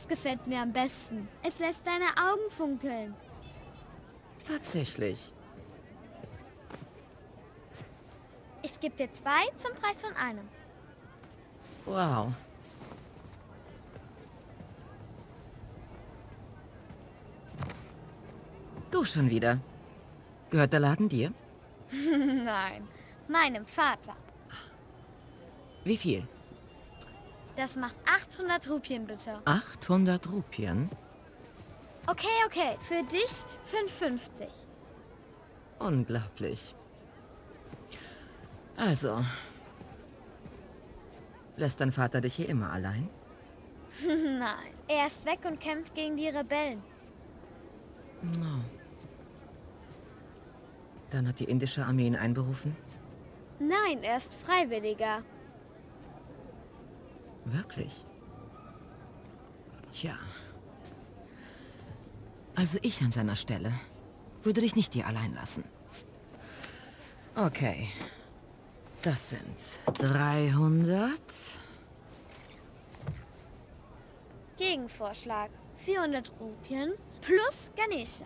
Das gefällt mir am besten. Es lässt deine Augen funkeln. Tatsächlich. Ich gebe dir 2 zum Preis von einem. Wow. Du schon wieder. Gehört der Laden dir? Nein, meinem Vater. Wie viel? Das macht 800 Rupien, bitte. 800 Rupien? Okay, für dich 5,50. Unglaublich. Also, lässt dein Vater dich hier immer allein? Nein, er ist weg und kämpft gegen die Rebellen. No. Dann hat die indische Armee ihn einberufen? Nein, er ist Freiwilliger. Wirklich? Tja. Also ich an seiner Stelle würde dich nicht hier allein lassen. Okay. Das sind 300. Gegenvorschlag. 400 Rupien plus Ganesha.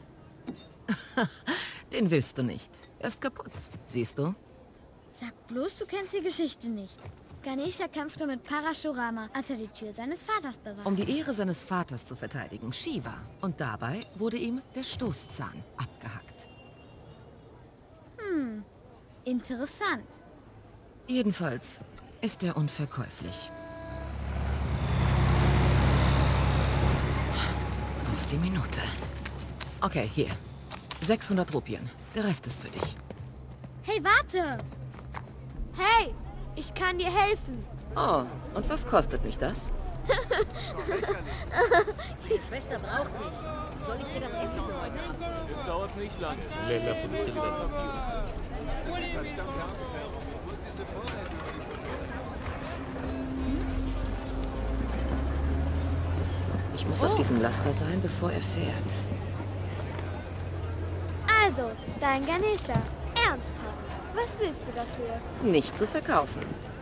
Den willst du nicht. Er ist kaputt. Siehst du? Sag bloß, du kennst die Geschichte nicht. Ganesha kämpfte mit Parashurama, als er die Tür seines Vaters bewachte. Um die Ehre seines Vaters zu verteidigen, Shiva. Und dabei wurde ihm der Stoßzahn abgehackt. Interessant. Jedenfalls ist er unverkäuflich. Auf die Minute. Okay, hier. 600 Rupien. Der Rest ist für dich. Hey, warte! Hey, ich kann dir helfen. Oh, und was kostet mich das? Die Schwester braucht mich. Soll ich dir das Essen bereiten? Es dauert nicht lange. Ich muss auf diesem Laster sein, bevor er fährt. Also, dein Ganesha. Ernsthaft. Was willst du dafür? Nicht zu verkaufen.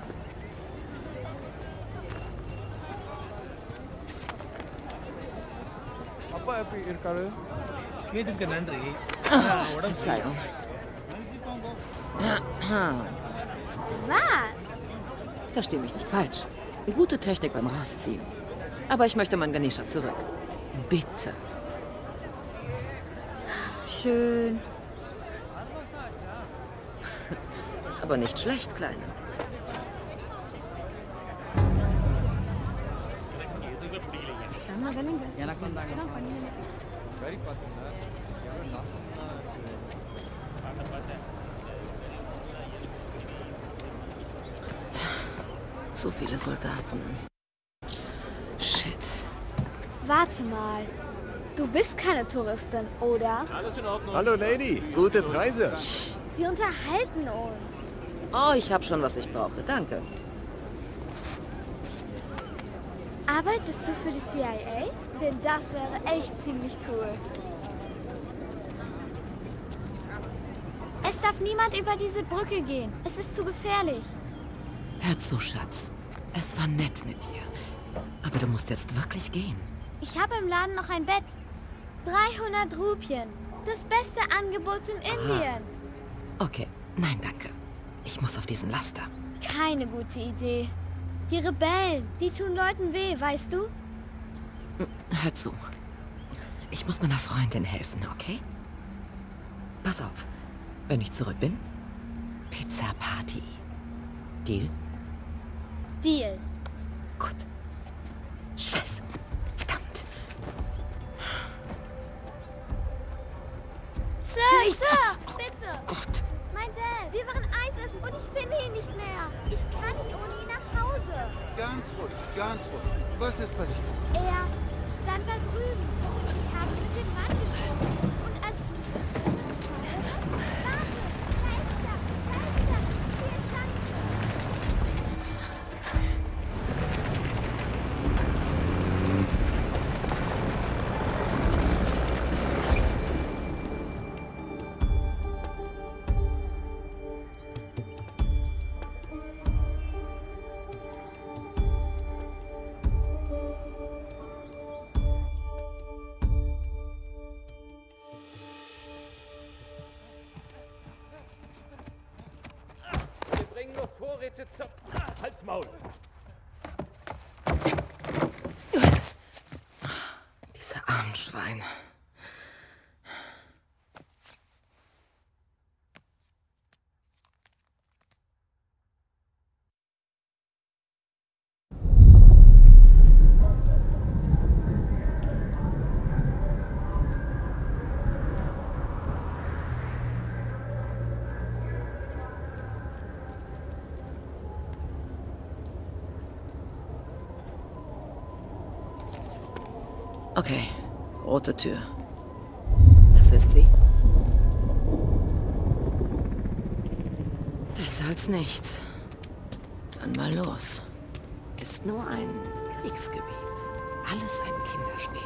Verzeihung. Was? Versteh mich nicht falsch. Gute Technik beim Rausziehen. Aber ich möchte mein Ganesha zurück. Bitte. Schön. Aber nicht schlecht, Kleine. So viele Soldaten. Shit. Warte mal. Du bist keine Touristin, oder? Alles in Ordnung. Hallo Lady, gute Preise. Wir unterhalten uns. Oh, ich habe schon, was ich brauche. Danke. Arbeitest du für die CIA? Denn das wäre echt ziemlich cool. Es darf niemand über diese Brücke gehen. Es ist zu gefährlich. Hör zu, Schatz. Es war nett mit dir. Aber du musst jetzt wirklich gehen. Ich habe im Laden noch ein Bett. 300 Rupien. Das beste Angebot in Indien. Okay, nein, danke. Ich muss auf diesen Laster. Keine gute Idee. Die Rebellen, die tun Leuten weh, weißt du? Hör zu. Ich muss meiner Freundin helfen, okay? Pass auf. Wenn ich zurück bin, Pizza Party. Deal? Deal. Gut. Scheiße. Verdammt. Sir, bitte. Gott. Mein Dad, wir waren Eis essen und ich finde ihn nicht mehr. Ich kann nicht ohne ihn nach Hause. Ganz ruhig, ganz ruhig. Was ist passiert? Er stand da drüben. Ich habe mit dem Mann gesprochen. Und als ich... Warte, da ist er. Vielen Dank. nur Vorräte zum... Halt's Maul! Diese armen Schweine. Okay, rote Tür. Das ist sie. Besser als nichts. Dann mal los. Ist nur ein Kriegsgebiet. Alles ein Kinderspiel.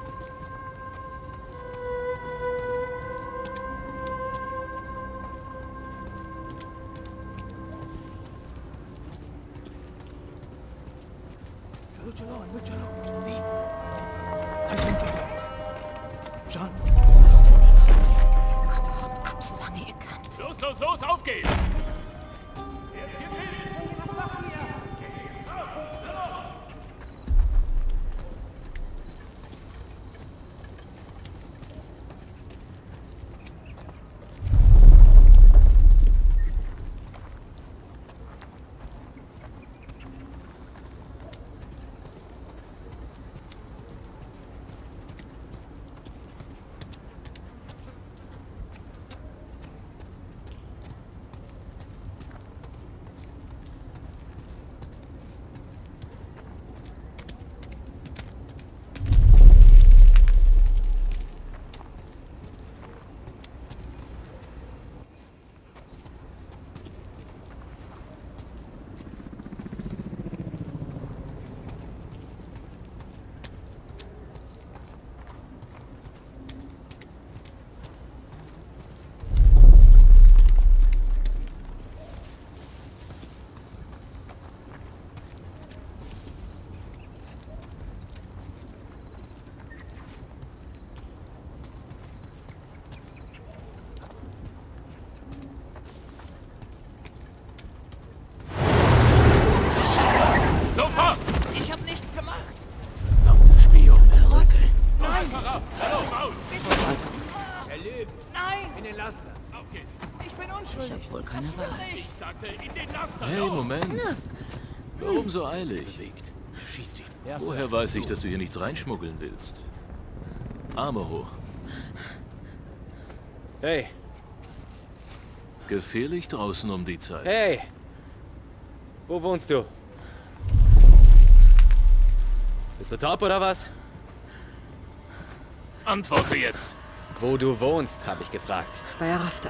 John! Warum sind die noch? Haut ab, solange ihr könnt. Los, los, los, auf geht's! Sofort! Ich hab nichts gemacht! Verdammter Spion! Rüssel! Nein! Er lügt! Nein! In den Laster! Auf geht's! Ich bin Ich unschuldig. hab wohl keine Wahl. Ich sagte, in den Laster! Hey, Moment. Warum so eilig? Er schießt ihn. Woher weiß ich, dass du hier nichts reinschmuggeln willst? Arme hoch. Hey! Gefährlich draußen um die Zeit. Hey! Wo wohnst du? Bist du top oder was? Antworte jetzt! Wo du wohnst, habe ich gefragt. Bei Arafta.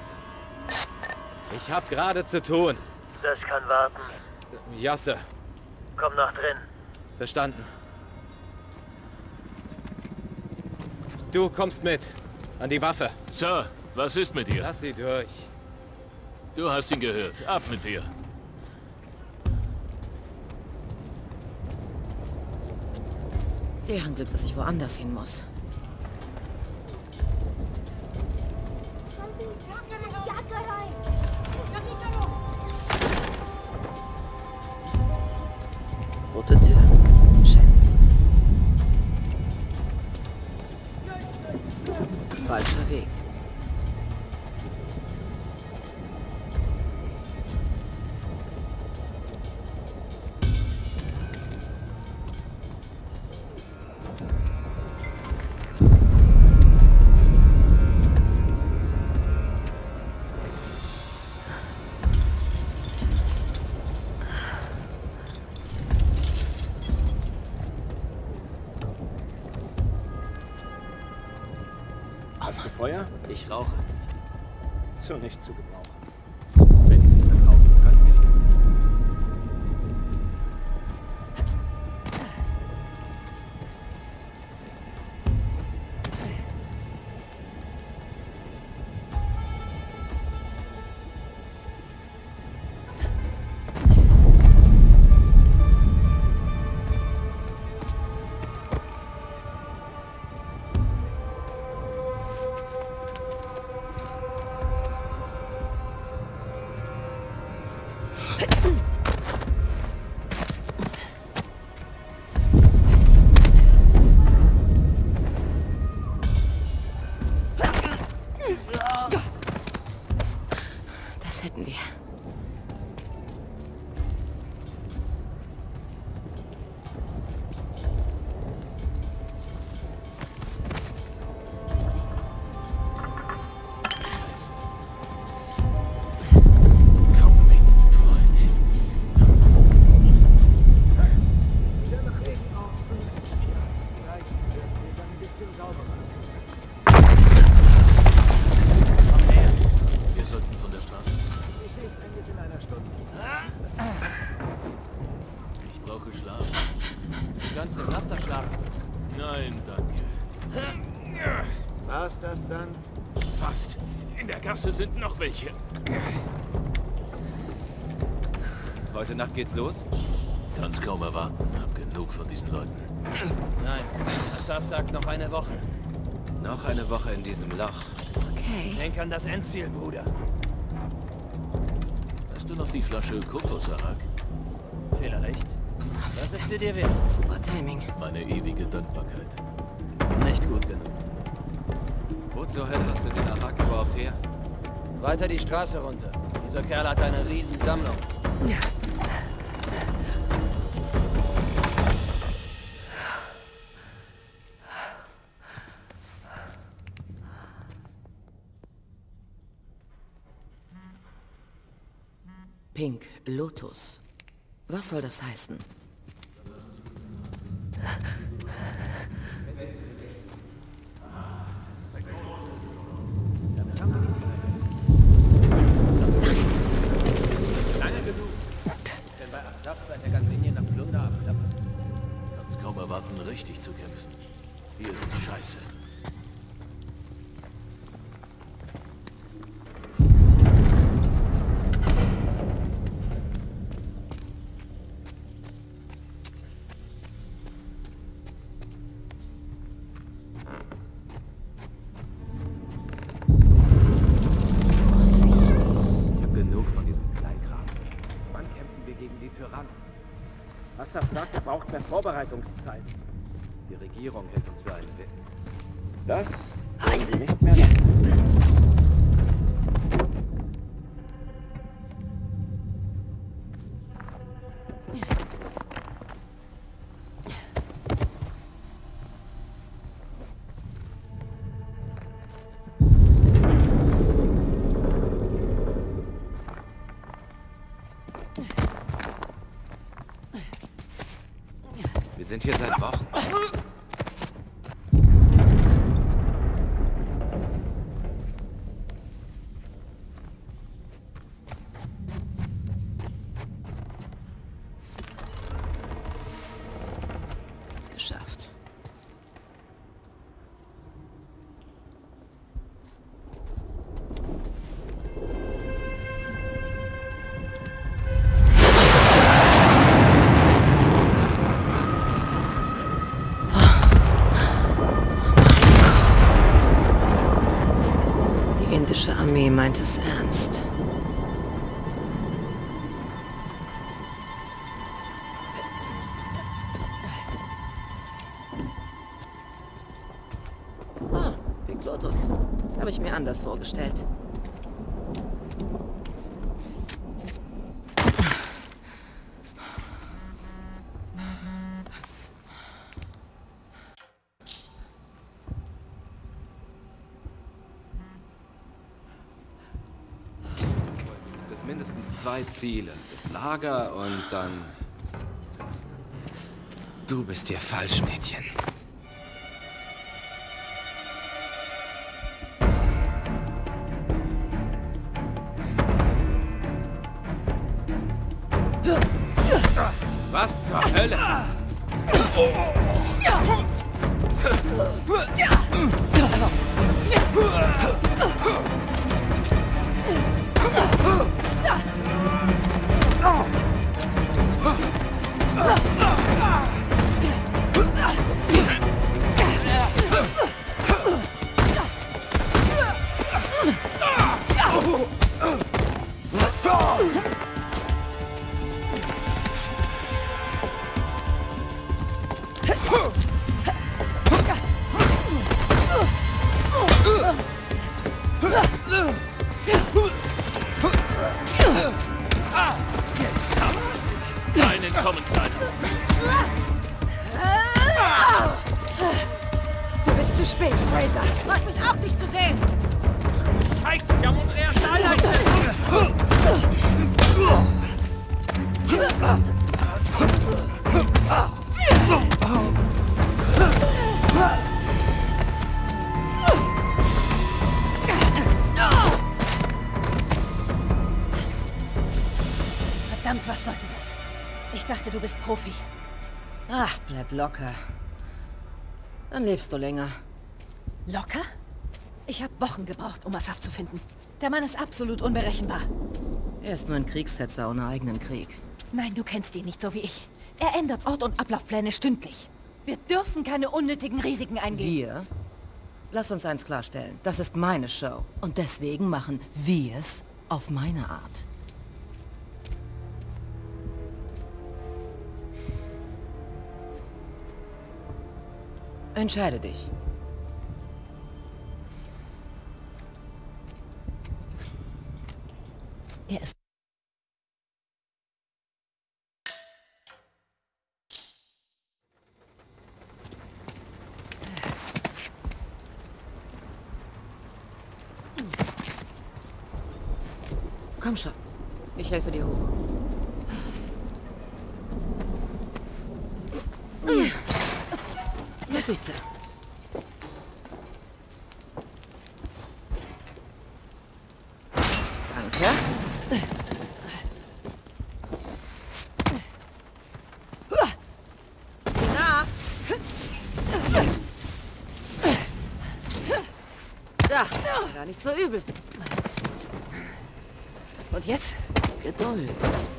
Ich hab gerade zu tun. Das kann warten. Ja, Sir. Komm nach drin. Verstanden. Du kommst mit. An die Waffe. Sir, was ist mit dir? Lass sie durch. Du hast ihn gehört. Ab mit dir. Deren Glück, dass ich woanders hin muss. Rote Tür. Schön. Falscher Weg. Hast du Feuer? Ich rauche. So nicht zu gebrauchen. Wenn ich sie verkaufen kann, will ich sie. Das hätten wir. Nein, danke. War's das dann? Fast. In der Gasse sind noch welche. Heute Nacht geht's los? Kann's kaum erwarten. Hab genug von diesen Leuten. Nein. Asaf sagt noch eine Woche. Noch eine Woche in diesem Loch. Okay. Denk an das Endziel, Bruder. Hast du noch die Flasche Kokosarak? Vielleicht. Was ist sie dir wert? Super Timing. Meine ewige Dankbarkeit. Nicht gut genug. Wo zur Hölle hast du den Arak überhaupt her? Weiter die Straße runter. Dieser Kerl hat eine Riesensammlung. Ja. Pink Lotus. Was soll das heißen? Lange genug. Denn bei Asaf seit der ganzen Linie nach Plunder abklappert. Kann's kaum erwarten, richtig zu kämpfen. Hier ist die Scheiße. Asaf sagt, er braucht mehr Vorbereitungszeit. Die Regierung hält uns für einen Witz. Das wollen sie nicht mehr lassen. Wir sind hier seit Wochen. Geschafft. Die indische Armee meint es ernst. Ah, Pink Lotus. Habe ich mir anders vorgestellt. Das mindestens 2 Ziele. Das Lager und dann... Du bist hier falsch, Mädchen. Was zur Hölle? Jetzt hab ich dich. Kein Entkommen, Kleines. Du bist zu spät, Fraser. Freut mich auch, dich zu sehen. Scheiße, wir haben unsere erste Einheit. Verdammt, was sollte das? Ich dachte, du bist Profi. Ach, bleib locker. Dann lebst du länger. Locker? Ich habe Wochen gebraucht, um Asaf zu finden. Der Mann ist absolut unberechenbar. Er ist nur ein Kriegshetzer ohne eigenen Krieg. Nein, du kennst ihn nicht so wie ich. Er ändert Ort- und Ablaufpläne stündlich. Wir dürfen keine unnötigen Risiken eingehen. Wir? Lass uns eins klarstellen. Das ist meine Show. Und deswegen machen wir es auf meine Art. Entscheide dich. Er ist... Komm schon. Ich helfe dir hoch. Na bitte. Danke. Na. Da, gar nicht so übel. Und jetzt? Geduld.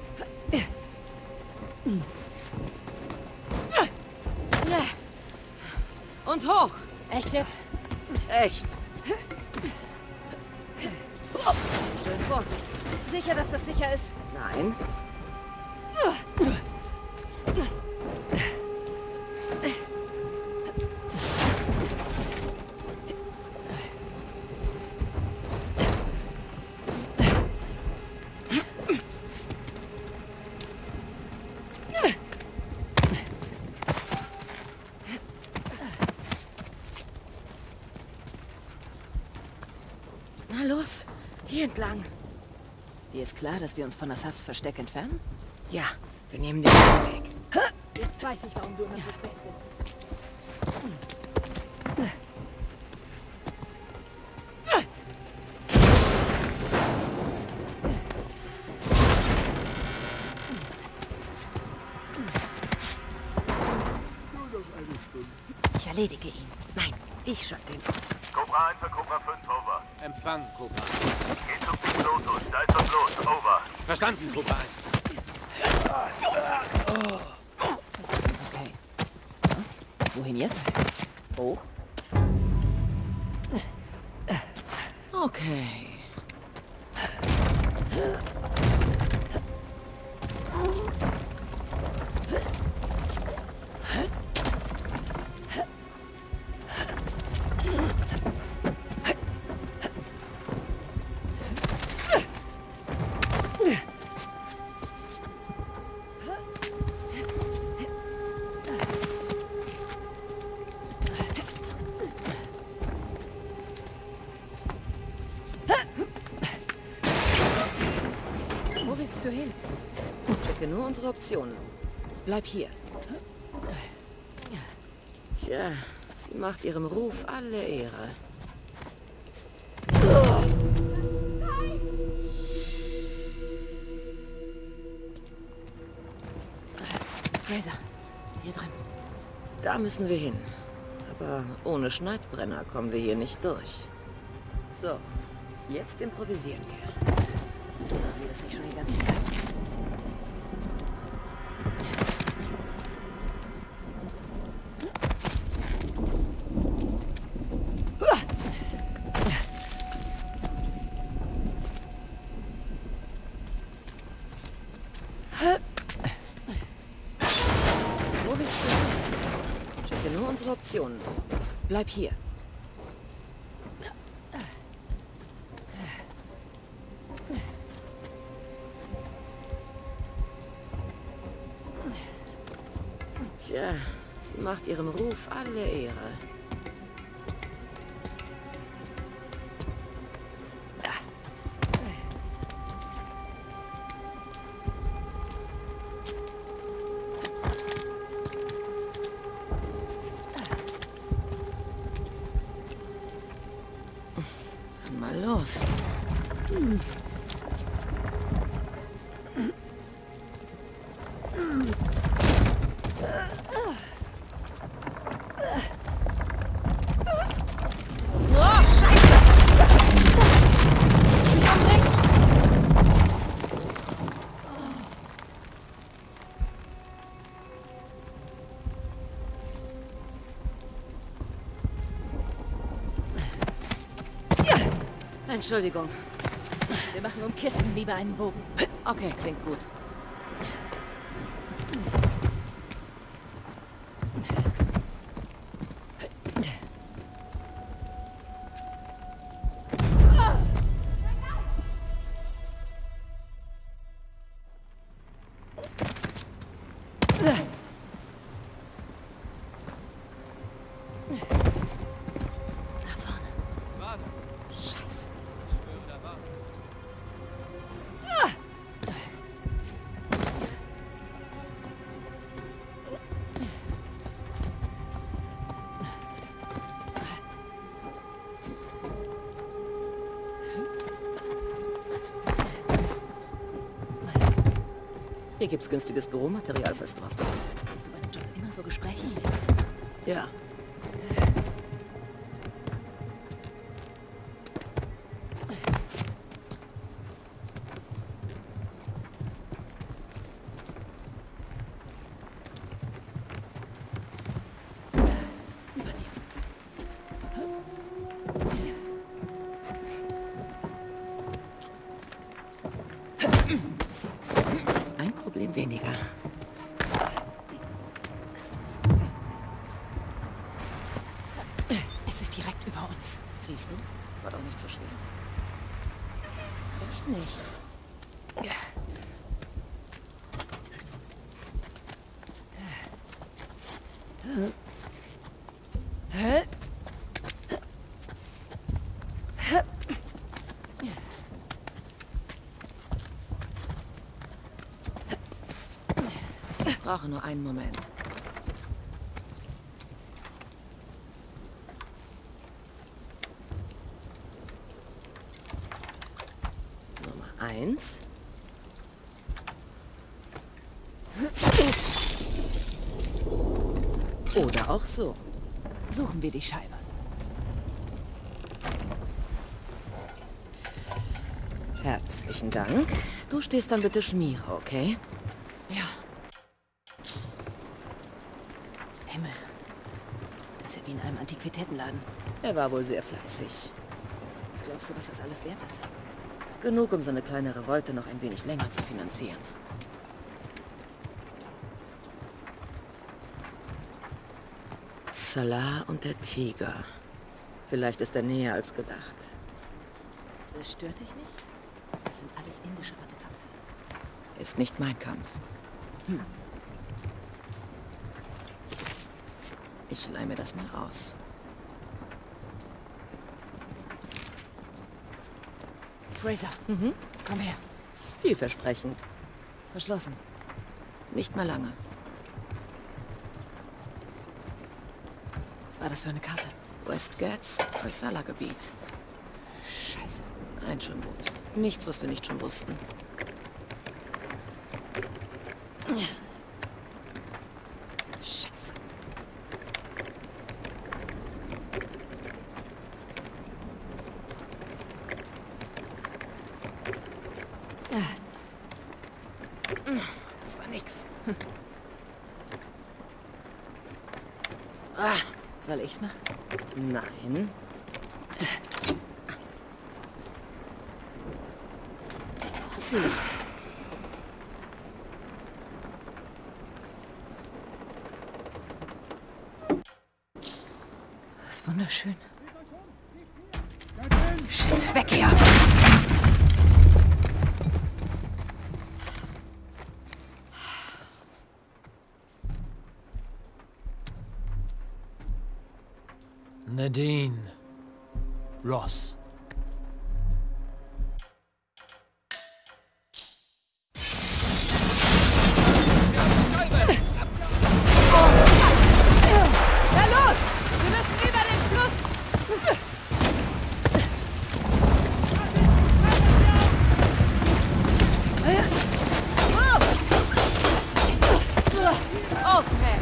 Und hoch. Echt jetzt? Echt. Schön vorsichtig. Sicher, dass das sicher ist? Nein. Na los, hier entlang. Dir ist klar, dass wir uns von Asafs Versteck entfernen? Ja, wir nehmen den Weg. Jetzt weiß ich, warum du immer so spät bist. Ich erledige ihn. Nein, ich schalte ihn aus. Cobra 1 für Cobra 5, over. Empfang, Cobra. Geht zum Pilotus, da ist was los, over. Verstanden, Cobra 1. Das ist ganz okay. Wohin jetzt? Hoch? Okay. Wo willst du hin? Checke nur unsere Optionen. Bleib hier. Tja, sie macht ihrem Ruf alle Ehre. Fraser, hier drin. Da müssen wir hin. Aber ohne Schneidbrenner kommen wir hier nicht durch. So, jetzt improvisieren wir. Machen wir das nicht schon die ganze Zeit? Wo willst du hin? Checke nur unsere Optionen. Bleib hier. Tja, sie macht ihrem Ruf alle Ehre. Dann mal los. Entschuldigung. Wir machen um Kisten lieber einen Bogen. Okay, klingt gut. Hier gibt's günstiges Büromaterial, falls du was brauchst. Bist du bei dem Job immer so gesprächig? Ja. Über dir. Ein Problem weniger. Es ist direkt über uns. Siehst du? War doch nicht so schwer. Echt nicht. Ja. Ich brauche nur einen Moment. Nummer 1. Oder auch so. Suchen wir die Scheibe. Herzlichen Dank. Du stehst dann bitte Schmiere, okay? Ja. Himmel. Das ist ja wie in einem Antiquitätenladen. Er war wohl sehr fleißig. Was glaubst du, was das alles wert ist? Genug, um seine kleine Revolte noch ein wenig länger zu finanzieren. Salah und der Tiger. Vielleicht ist er näher als gedacht. Das stört dich nicht? Das sind alles indische Artefakte. Ist nicht mein Kampf. Ich leih mir das mal aus. Fraser, komm her. Vielversprechend. Verschlossen. Nicht mal lange. Was war das für eine Karte? Westgates, Hoysala-Gebiet. Scheiße. Ein schon gut. Nichts, was wir nicht schon wussten. Scheiße. Das war nix. Soll ich's machen? Nein. Vorsicht. Das ist wunderschön. Shit, weg hier! Ross. Na los! Wir müssen über den Fluss! Okay.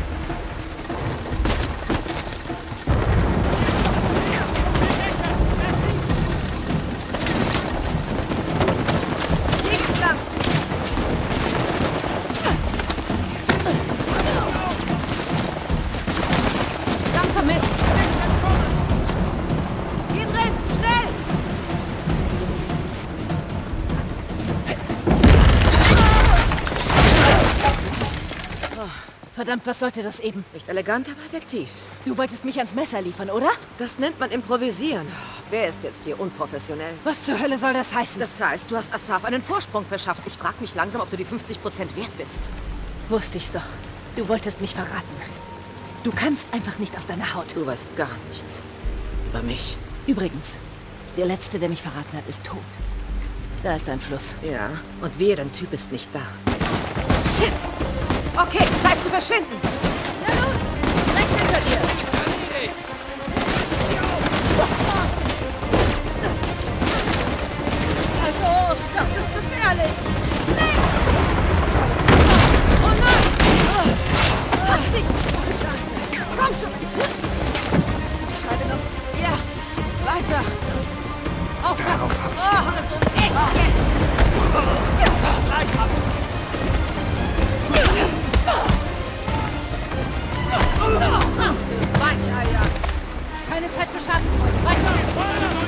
Hier geht's lang. Verdammt vermisst. Geh drin, schnell! Verdammt, was sollte das eben? Nicht elegant, aber effektiv. Du wolltest mich ans Messer liefern, oder? Das nennt man improvisieren. Wer ist jetzt hier unprofessionell? Was zur Hölle soll das heißen? Das heißt, du hast Asaf einen Vorsprung verschafft. Ich frage mich langsam, ob du die 50% wert bist. Wusste ich's doch. Du wolltest mich verraten. Du kannst einfach nicht aus deiner Haut. Du weißt gar nichts. Über mich. Übrigens, der Letzte, der mich verraten hat, ist tot. Da ist ein Fluss. Ja, und wehe, dein Typ ist nicht da. Shit! Okay, Zeit zu verschwinden! Na los! Recht hinter dir! Also, das ist gefährlich! Oh nein! Mach dich! Komm schon! Die Scheibe noch. Ja, weiter! Aufpassen! Oh, also echt jetzt! Gleich hab ich. Weicheier! Keine Zeit für Schadenfreude. Weiter!